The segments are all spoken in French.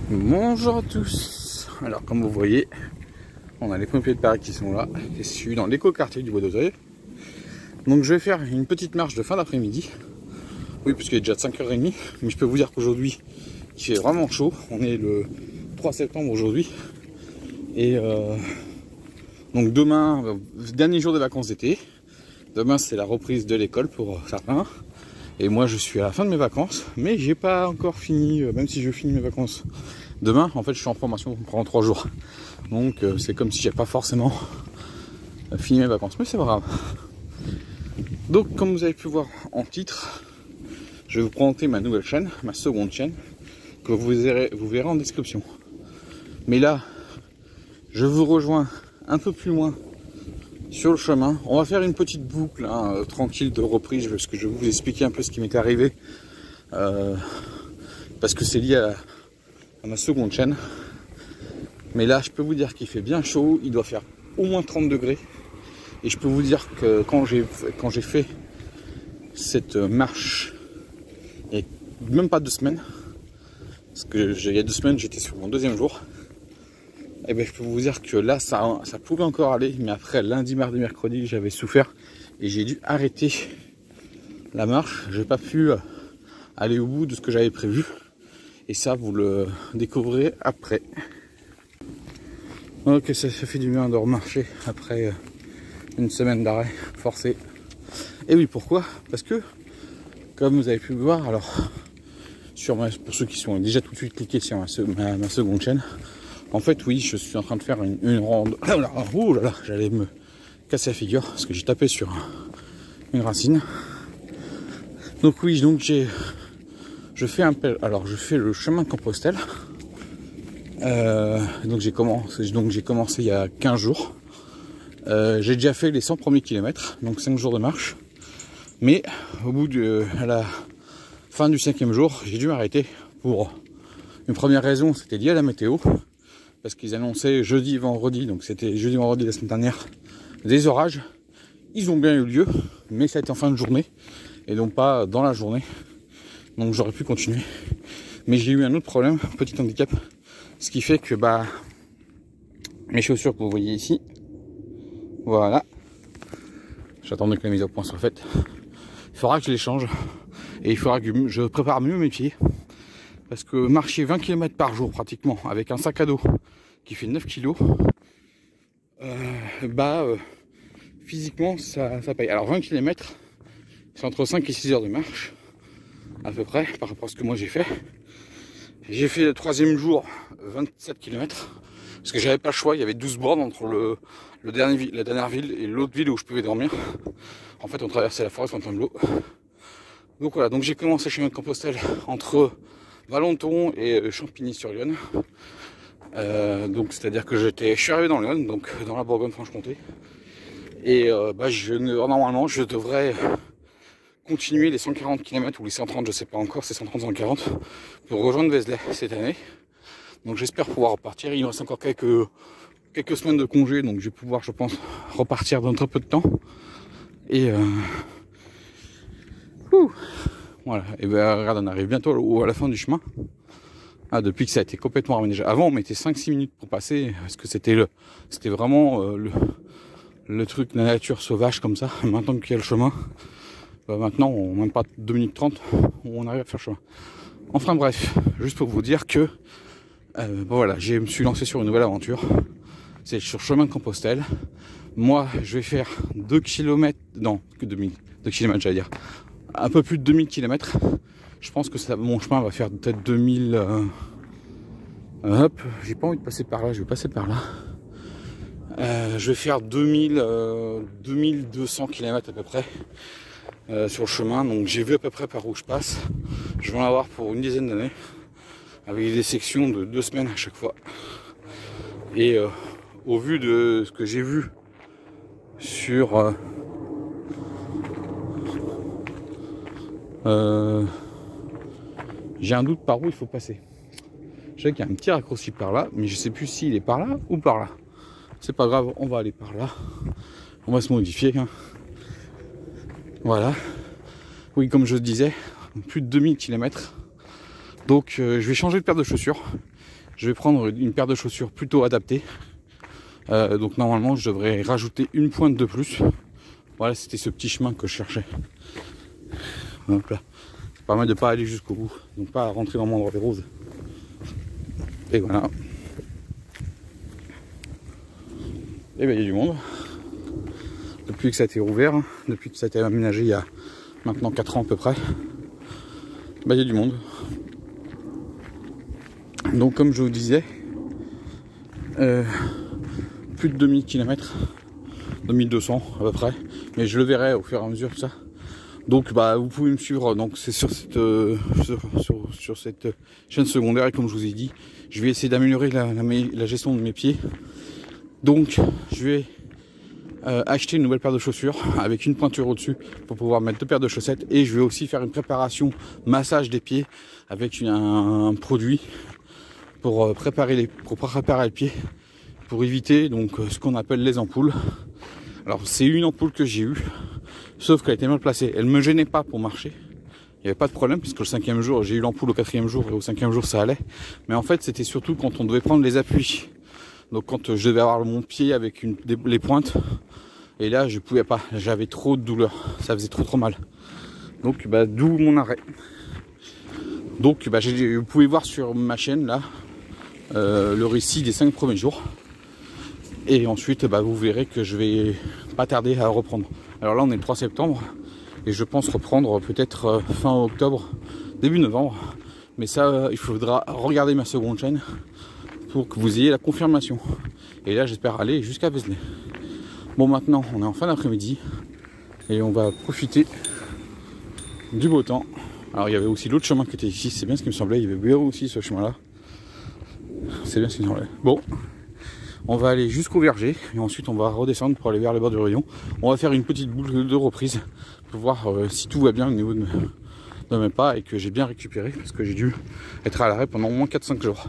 Bonjour à tous. Alors comme vous voyez, on a les pompiers de Paris qui sont là. Et je suis dans l'éco-quartier du Bois d'Auzeuil. Donc je vais faire une petite marche de fin d'après-midi. Oui, puisqu'il est déjà 5h30. Mais je peux vous dire qu'aujourd'hui, il fait vraiment chaud. On est le 3 septembre aujourd'hui. Et donc demain, dernier jour des vacances d'été. Demain c'est la reprise de l'école pour certains. Et moi je suis à la fin de mes vacances, mais j'ai pas encore fini, même si je finis mes vacances demain, en fait je suis en formation pendant 3 jours. Donc c'est comme si j'avais pas forcément fini mes vacances, mais c'est pas grave. Donc comme vous avez pu voir en titre, je vais vous présenter ma nouvelle chaîne, ma seconde chaîne, que vous verrez en description. Mais là, je vous rejoins un peu plus loin sur le chemin. On va faire une petite boucle tranquille de reprise, parce que je vais vous expliquer un peu ce qui m'est arrivé, parce que c'est lié à ma seconde chaîne. Mais là je peux vous dire qu'il fait bien chaud, il doit faire au moins 30 degrés, et je peux vous dire que quand j'ai fait cette marche il y a même pas 2 semaines, parce que il y a 2 semaines j'étais sur mon 2e jour, et bien je peux vous dire que là ça pouvait encore aller, mais après lundi, mardi, mercredi j'avais souffert et j'ai dû arrêter la marche. J'ai pas pu aller au bout de ce que j'avais prévu, et ça vous le découvrirez après. Ok, ça fait du bien de remarcher après une semaine d'arrêt forcé. Et oui, pourquoi? Parce que comme vous avez pu le voir, alors pour ceux qui sont déjà tout de suite cliqués sur ma seconde chaîne, en fait oui, je suis en train de faire une ronde. Oh là là, j'allais me casser la figure parce que j'ai tapé sur une racine. Donc oui, donc je fais le chemin de Compostelle. Donc j'ai commencé il y a 15 jours. J'ai déjà fait les 100 premiers kilomètres, donc 5 jours de marche. Mais à la fin du 5e jour, j'ai dû m'arrêter pour une première raison, c'était lié à la météo. Parce qu'ils annonçaient jeudi, vendredi, donc c'était jeudi, vendredi la semaine dernière, des orages. Ils ont bien eu lieu, mais ça a été en fin de journée, et donc pas dans la journée. Donc j'aurais pu continuer. Mais j'ai eu un autre problème, petit handicap, ce qui fait que mes chaussures que vous voyez ici, voilà, j'attendais que la mise au point soit faite. Il faudra que je les change, et il faudra que je prépare mieux mes pieds. Parce que marcher 20 km par jour pratiquement avec un sac à dos qui fait 9 kg, physiquement ça paye. Alors 20 km, c'est entre 5 et 6 heures de marche à peu près par rapport à ce que moi j'ai fait. J'ai fait le 3e jour 27 km parce que j'avais pas le choix, il y avait 12 bornes entre la dernière ville et l'autre ville où je pouvais dormir. En fait on traversait la forêt Fontainebleau. Donc voilà, donc j'ai commencé le chemin de Compostelle entre Valenton et Champigny-sur-Yonne. Donc c'est à dire que je suis arrivé dans l'Yonne, donc dans la Bourgogne-Franche-Comté. Et normalement je devrais continuer les 140 km ou les 130, je sais pas encore, c'est 130-140 pour rejoindre Vézelay cette année. Donc j'espère pouvoir repartir. Il me reste encore quelques semaines de congé, donc je vais pouvoir, je pense, repartir dans très peu de temps. Et voilà, et ben regarde, on arrive bientôt à la fin du chemin. Depuis que ça a été complètement aménagé. Avant on mettait 5-6 minutes pour passer, parce que c'était vraiment le truc de la nature sauvage comme ça. Maintenant qu'il y a le chemin, maintenant même pas 2 minutes 30, on arrive à faire le chemin. Enfin bref, juste pour vous dire que voilà, je me suis lancé sur une nouvelle aventure. C'est sur chemin de Compostelle. Moi je vais faire 2 km, non que 2 km j'allais dire, un peu plus de 2000 km. Je pense que mon chemin va faire peut-être 2000. Hop, j'ai pas envie de passer par là, je vais passer par là. Je vais faire 2200 km à peu près sur le chemin. Donc j'ai vu à peu près par où je passe. Je vais en avoir pour une dizaine d'années, avec des sections de 2 semaines à chaque fois. Et au vu de ce que j'ai vu sur j'ai un doute par où il faut passer. Je sais qu'il y a un petit raccourci par là, mais je sais plus s'il est par là ou par là. C'est pas grave, on va aller par là. On va se modifier. Voilà. Oui, comme je disais, plus de 2000 km. Donc je vais changer de paire de chaussures. je vais prendre une paire de chaussures plutôt adaptée. Donc normalement je devrais rajouter une pointe de plus. Voilà, c'était ce petit chemin que je cherchais. Hop là. Ça permet de ne pas aller jusqu'au bout, donc pas rentrer dans mon endroit des roses. Et voilà. Et bien il y a du monde. Depuis que ça a été rouvert, depuis que ça a été aménagé il y a maintenant 4 ans à peu près, il y a du monde. Donc comme je vous disais, plus de 2000 km, 2200 à peu près, mais je le verrai au fur et à mesure tout ça. Donc vous pouvez me suivre, donc c'est sur cette chaîne secondaire, et comme je vous ai dit, je vais essayer d'améliorer la gestion de mes pieds. Donc je vais acheter une nouvelle paire de chaussures avec une pointure au-dessus pour pouvoir mettre 2 paires de chaussettes, et je vais aussi faire une préparation massage des pieds avec un produit pour préparer le pied, pour éviter donc ce qu'on appelle les ampoules. Alors c'est une ampoule que j'ai eue, sauf qu'elle était mal placée, elle me gênait pas pour marcher, il n'y avait pas de problème puisque le 5e jour, j'ai eu l'ampoule au 4e jour et au 5e jour ça allait, mais en fait c'était surtout quand on devait prendre les appuis, donc quand je devais avoir mon pied avec les pointes, et là je pouvais pas, j'avais trop de douleur, ça faisait trop mal, donc d'où mon arrêt. Donc vous pouvez voir sur ma chaîne là le récit des 5 premiers jours, et ensuite vous verrez que je vais pas tarder à reprendre. Alors là on est le 3 septembre et je pense reprendre peut-être fin octobre, début novembre, mais ça il faudra regarder ma seconde chaîne pour que vous ayez la confirmation, et là j'espère aller jusqu'à Vézelay. Bon, maintenant on est en fin d'après-midi et on va profiter du beau temps. Alors il y avait aussi l'autre chemin qui était ici, c'est bien ce qui me semblait, il y avait bien aussi ce chemin là, c'est bien ce qui me semblait. Bon, on va aller jusqu'au verger et ensuite on va redescendre pour aller vers les bords du rayon. On va faire une petite boucle de reprise pour voir si tout va bien au niveau de mes pas et que j'ai bien récupéré, parce que j'ai dû être à l'arrêt pendant au moins 4-5 jours.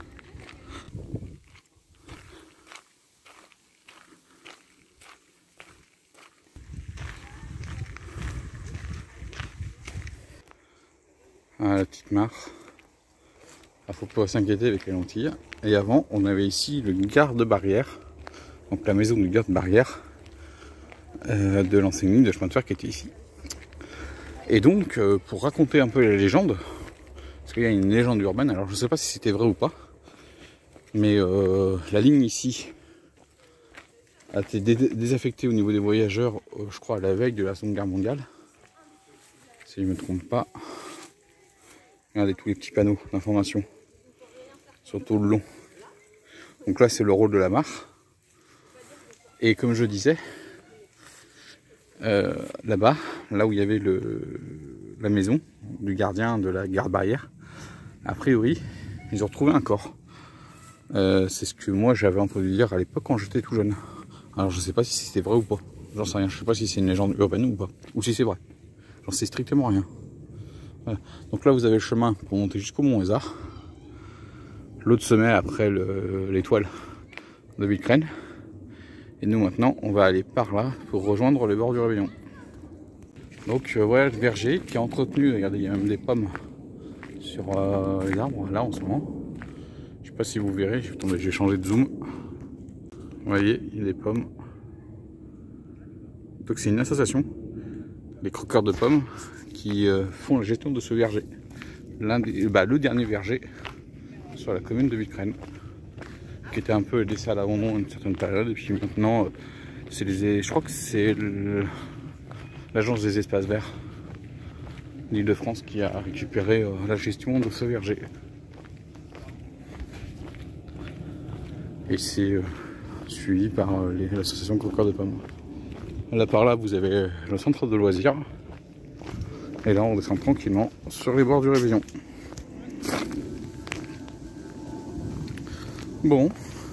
Ah, la petite mare. Il ne faut pas s'inquiéter avec les lentilles. Et avant, on avait ici le garde-barrière, donc la maison du garde-barrière de l'enseigne de chemin de fer qui était ici. Et donc, pour raconter un peu la légende, parce qu'il y a une légende urbaine, alors je ne sais pas si c'était vrai ou pas, mais la ligne ici a été désaffectée au niveau des voyageurs, je crois à la veille de la Seconde Guerre mondiale, si je ne me trompe pas. Regardez tous les petits panneaux d'information sur tout le long. Donc là c'est le rôle de la mare. Et comme je disais, là-bas, là où il y avait la maison du gardien de la garde-barrière, a priori ils ont retrouvé un corps. C'est ce que moi j'avais entendu dire à l'époque quand j'étais tout jeune. Alors je sais pas si c'était vrai ou pas, j'en sais rien, je sais pas si c'est une légende urbaine ou pas, ou si c'est vrai, j'en sais strictement rien. Voilà. Donc là vous avez le chemin pour monter jusqu'au Mont Lézard, l'autre sommet après l'étoile de Villecrène, et nous maintenant on va aller par là pour rejoindre les bords du Réveillon. Donc voilà le verger qui est entretenu, regardez il y a même des pommes sur les arbres là en ce moment. Je sais pas si vous verrez, attendez, j'ai changé de zoom. Vous voyez, il y a des pommes. Donc c'est une association, les croqueurs de pommes, qui font la gestion de ce verger. Le dernier verger sur la commune de Villecrène, qui était un peu laissé à l'abandon à une certaine période, et puis maintenant, je crois que c'est l'agence des espaces verts d'Île-de-France qui a récupéré la gestion de ce verger. Et c'est suivi par l'association Croqueurs de pommes. Là par là vous avez le centre de loisirs, et là on descend tranquillement sur les bords du Réveillon. Bon,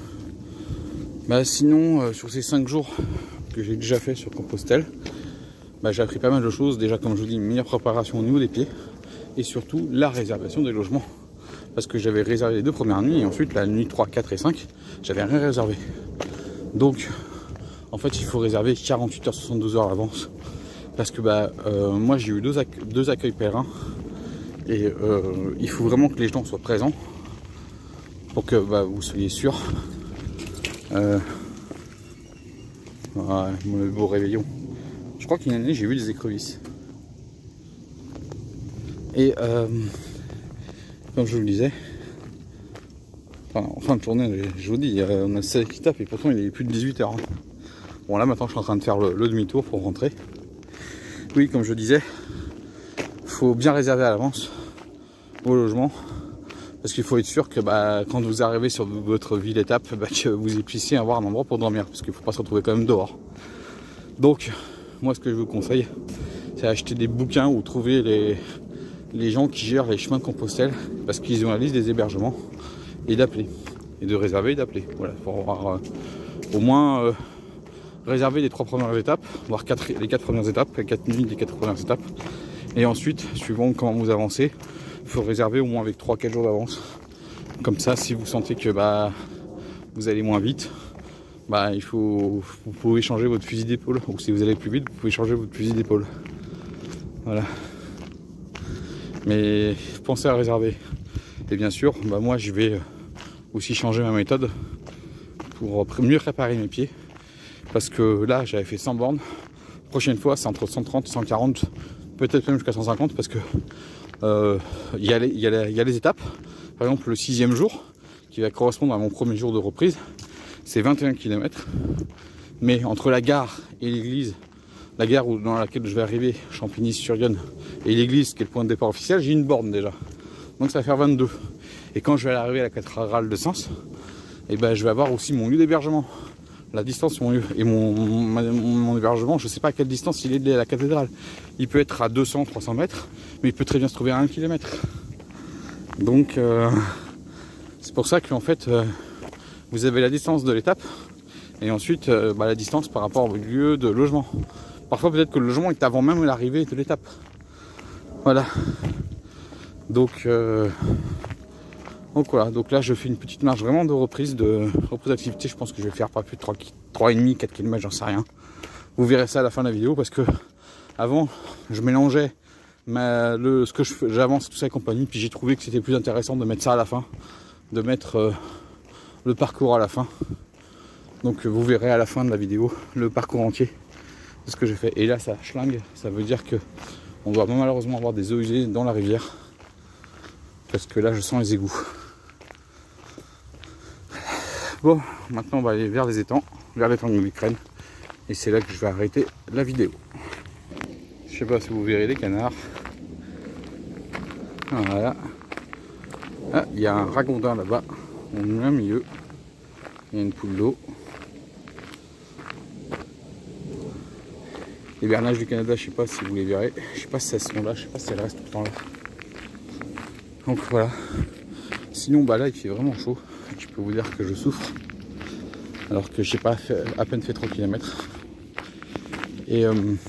sinon sur ces 5 jours que j'ai déjà fait sur Compostelle, j'ai appris pas mal de choses. Déjà, comme je vous dis, une meilleure préparation au niveau des pieds, et surtout la réservation des logements, parce que j'avais réservé les 2 premières nuits, et ensuite la nuit 3, 4 et 5 j'avais rien réservé. Donc en fait il faut réserver 48 heures, 72 heures à l'avance, parce que moi j'ai eu 2 accueils pèlerins, et il faut vraiment que les gens soient présents pour que vous soyez sûr. Voilà, le beau réveillon. Je crois qu'une année j'ai vu des écrevisses. Et comme je vous le disais, en fin de journée, je vous dis, on a le soleil qui tape et pourtant il est plus de 18h. Hein. Bon là maintenant je suis en train de faire le demi-tour pour rentrer. Oui, comme je disais, il faut bien réserver à l'avance vos logements. Parce qu'il faut être sûr que quand vous arrivez sur votre ville étape, que vous puissiez avoir un endroit pour dormir. Parce qu'il ne faut pas se retrouver quand même dehors. Donc, moi ce que je vous conseille, c'est acheter des bouquins ou trouver les gens qui gèrent les chemins de Compostelle. Parce qu'ils ont la liste des hébergements. Et d'appeler. Et de réserver et d'appeler. Voilà, pour avoir au moins réserver les 3 premières étapes. Voire les 4 premières étapes. Les 4 nuits des 4 premières étapes. Et ensuite, suivant comment vous avancez, il faut réserver au moins avec 3-4 jours d'avance. Comme ça, si vous sentez que vous allez moins vite, vous pouvez changer votre fusil d'épaule. Ou si vous allez plus vite, vous pouvez changer votre fusil d'épaule. Voilà. Mais pensez à réserver. Et bien sûr, moi je vais aussi changer ma méthode pour mieux préparer mes pieds. Parce que là, j'avais fait 100 bornes. Prochaine fois, c'est entre 130 et 140, peut-être même jusqu'à 150 parce que il y a les étapes. Par exemple, le 6e jour, qui va correspondre à mon premier jour de reprise, c'est 21 km. Mais entre la gare et l'église, la gare dans laquelle je vais arriver, Champigny-sur-Yonne, et l'église, qui est le point de départ officiel, j'ai une borne déjà. Donc ça va faire 22. Et quand je vais arriver à la cathédrale de Sens, je vais avoir aussi mon lieu d'hébergement. La distance, mon hébergement, je ne sais pas à quelle distance il est de la cathédrale. Il peut être à 200-300 mètres, mais il peut très bien se trouver à 1 km. Donc, c'est pour ça qu'en fait, vous avez la distance de l'étape, et ensuite la distance par rapport au lieu de logement. Parfois, peut-être que le logement est avant même l'arrivée de l'étape. Voilà. Donc voilà, donc là je fais une petite marche vraiment de reprise d'activité. Je pense que je vais faire pas plus de 3,5-4 km, j'en sais rien. Vous verrez ça à la fin de la vidéo parce que avant je mélangeais ce que j'avance tout ça et compagnie, puis j'ai trouvé que c'était plus intéressant de mettre ça à la fin, de mettre le parcours à la fin. Donc vous verrez à la fin de la vidéo le parcours entier de ce que j'ai fait. Et là ça schlingue, ça veut dire que on doit malheureusement avoir des eaux usées dans la rivière. Parce que là je sens les égouts. Bon, maintenant on va aller vers les étangs, vers l'étang de l'Ukraine. Et c'est là que je vais arrêter la vidéo. Je sais pas si vous verrez les canards. Voilà. Ah, il y a un ragondin là-bas, au milieu. Il y a une poule d'eau. Les bernages du Canada, je sais pas si vous les verrez. Je sais pas si elles sont là, je sais pas si elles restent tout le temps là. Donc voilà. Sinon là il fait vraiment chaud. Je peux vous dire que je souffre. Alors que j'ai pas à peine fait 3 km. Et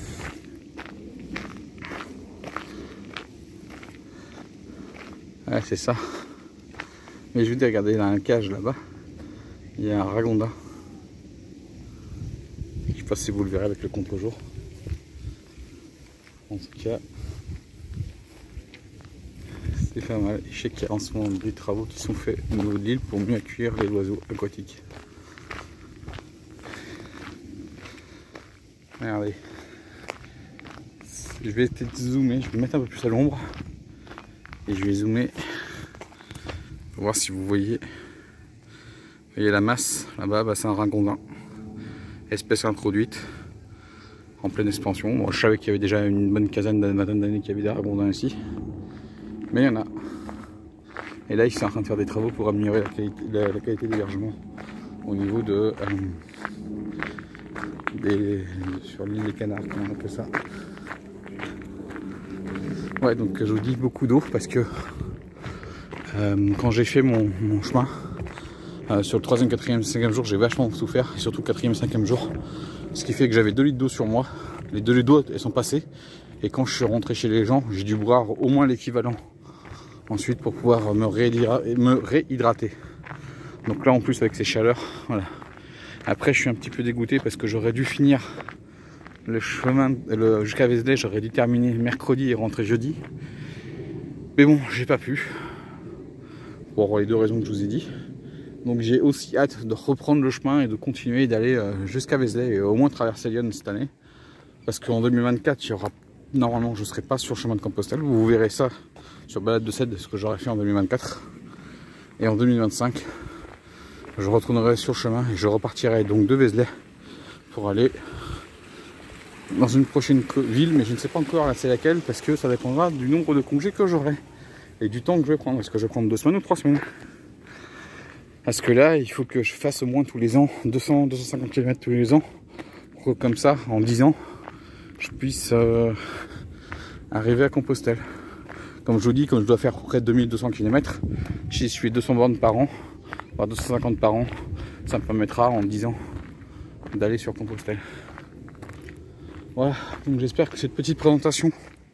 ouais, c'est ça. Mais je vous dis, regardez, il y a un cage là-bas. Il y a un ragondin. Je sais pas si vous le verrez avec le contre-jour. En tout cas, c'est pas mal. Je sais qu'il y a en ce moment des travaux qui sont faits au niveau de l'île pour mieux accueillir les oiseaux aquatiques. Regardez. Je vais peut-être zoomer, je vais mettre un peu plus à l'ombre. Et je vais zoomer pour voir si vous voyez. Vous voyez la masse là-bas, c'est un ragondin. Espèce introduite. En pleine expansion. Bon, je savais qu'il y avait déjà une bonne vingtaine d'années qu'il y avait des ragondins ici. Mais il y en a. Et là, ils sont en train de faire des travaux pour améliorer la qualité d'hébergement au niveau sur l'île des Canards, comme on appelle ça. Ouais, donc je vous dis beaucoup d'eau parce que quand j'ai fait mon chemin sur le 3e, 4e, 5e jour, j'ai vachement souffert, et surtout le 4e et 5e jour. Ce qui fait que j'avais 2 litres d'eau sur moi. Les 2 litres d'eau, elles sont passées. Et quand je suis rentré chez les gens, j'ai dû boire au moins l'équivalent ensuite pour pouvoir me réhydrater. Donc là, en plus, avec ces chaleurs, voilà. Après, je suis un petit peu dégoûté parce que j'aurais dû finir le chemin jusqu'à Vézelay. J'aurais dû terminer mercredi et rentrer jeudi. Mais bon, j'ai pas pu. Pour les 2 raisons que je vous ai dit. Donc j'ai aussi hâte de reprendre le chemin et de continuer d'aller jusqu'à Vézelay et au moins traverser Lyon cette année. Parce qu'en 2024, il y aura, normalement je ne serai pas sur le chemin de Compostelle. Vous verrez ça sur Balade de Cède, ce que j'aurais fait en 2024. Et en 2025, je retournerai sur le chemin et je repartirai donc de Vézelay pour aller dans une prochaine ville, mais je ne sais pas encore là c'est laquelle, parce que ça dépendra du nombre de congés que j'aurai et du temps que je vais prendre. Est-ce que je vais prendre 2 semaines ou 3 semaines? Parce que là, il faut que je fasse au moins tous les ans 200-250 km tous les ans, pour que comme ça, en 10 ans, je puisse arriver à Compostelle. Comme je vous dis, comme je dois faire près de 2200 km, si je suis 200 bornes par an, voire 250 par an, ça me permettra en 10 ans d'aller sur Compostelle. Voilà, donc j'espère que cette petite présentation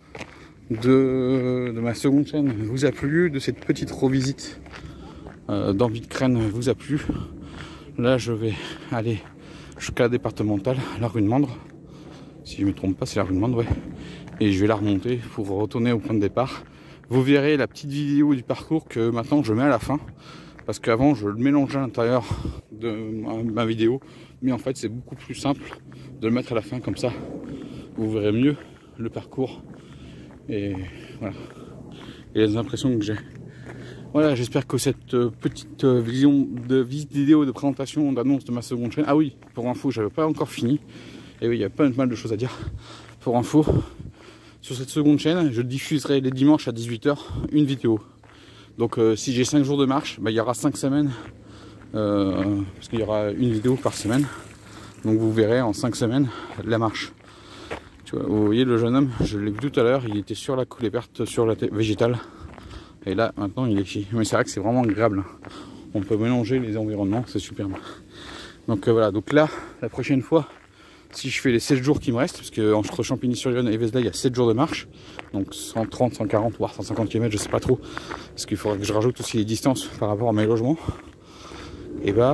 de ma seconde chaîne vous a plu, de cette petite revisite d'Envie de Crène vous a plu. Là je vais aller jusqu'à la départementale, la rue de Mandre, si je ne me trompe pas c'est la rue de Mandre, ouais. Et je vais la remonter pour retourner au point de départ. Vous verrez la petite vidéo du parcours que maintenant je mets à la fin, parce qu'avant je le mélangeais à l'intérieur de ma vidéo, mais en fait c'est beaucoup plus simple de le mettre à la fin, comme ça vous verrez mieux le parcours et voilà, et les impressions que j'ai. Voilà, j'espère que cette petite vidéo de présentation, d'annonce de ma seconde chaîne. Ah oui, pour info, j'avais pas encore fini. Et oui, il y a pas mal de choses à dire. Pour info, sur cette seconde chaîne, je diffuserai les dimanches à 18 h une vidéo. Donc si j'ai 5 jours de marche, bah, il y aura 5 semaines. Parce qu'il y aura une vidéo par semaine. Donc vous verrez en 5 semaines la marche. Tu vois, vous voyez le jeune homme, je l'ai vu tout à l'heure, il était sur la coulée verte, sur la végétale. Et là maintenant il est ici. Mais c'est vrai que c'est vraiment agréable. On peut mélanger les environnements, c'est superbe. Donc voilà, donc là, la prochaine fois, si je fais les 7 jours qui me restent, parce que entre Champigny-sur-Yonne et Vézelay, il y a 7 jours de marche, donc 130, 140, voire 150 km, je sais pas trop, parce qu'il faudrait que je rajoute aussi les distances par rapport à mes logements. Et bah,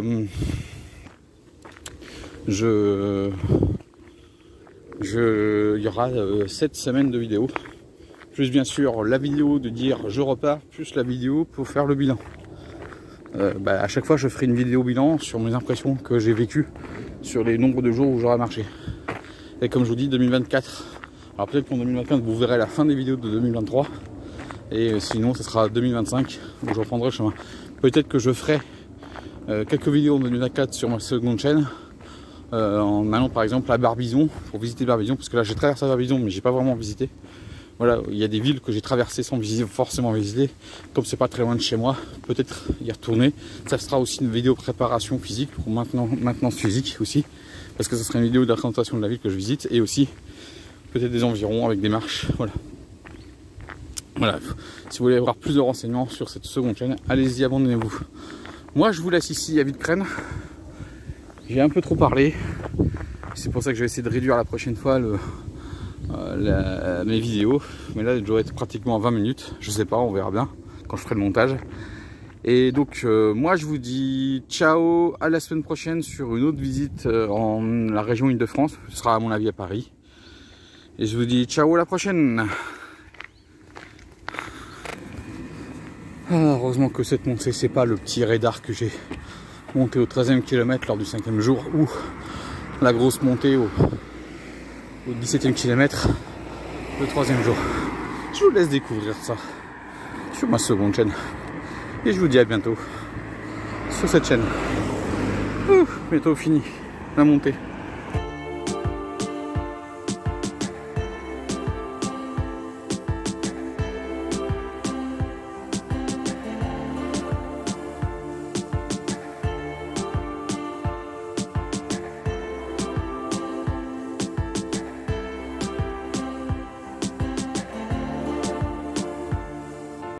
il y aura 7 semaines de vidéos, plus bien sûr la vidéo de dire je repars, plus la vidéo pour faire le bilan. À chaque fois je ferai une vidéo bilan sur mes impressions que j'ai vécues sur les nombres de jours où j'aurai marché. Et comme je vous dis, 2024, alors peut-être qu'en 2024 vous verrez la fin des vidéos de 2023, et sinon ce sera 2025 où je reprendrai le chemin. Peut-être que je ferai quelques vidéos en 2024 sur ma seconde chaîne, en allant par exemple à Barbizon pour visiter Barbizon, parce que là j'ai traversé Barbizon mais j'ai pas vraiment visité. Voilà, il y a des villes que j'ai traversées sans forcément visiter, comme c'est pas très loin de chez moi, peut-être y retourner. Ça sera aussi une vidéo préparation physique, pour maintenance physique aussi, parce que ça sera une vidéo de la présentation de la ville que je visite, et aussi peut-être des environs avec des marches. Voilà. Voilà, si vous voulez avoir plus de renseignements sur cette seconde chaîne, allez-y, abonnez-vous. Moi je vous laisse ici à Vite-Crène. J'ai un peu trop parlé, c'est pour ça que je vais essayer de réduire la prochaine fois mes vidéos, mais là je dois être pratiquement à 20 minutes, je sais pas, on verra bien quand je ferai le montage. Et donc moi je vous dis ciao, à la semaine prochaine sur une autre visite en la région Île-de-France, ce sera à mon avis à Paris, et je vous dis ciao, à la prochaine. Ah, heureusement que cette montée c'est pas le petit radar que j'ai monté au 13e kilomètre lors du 5e jour, ou la grosse montée au 17e kilomètre le 3e jour. Je vous laisse découvrir ça sur ma seconde chaîne, et je vous dis à bientôt sur cette chaîne. Bientôt fini la montée.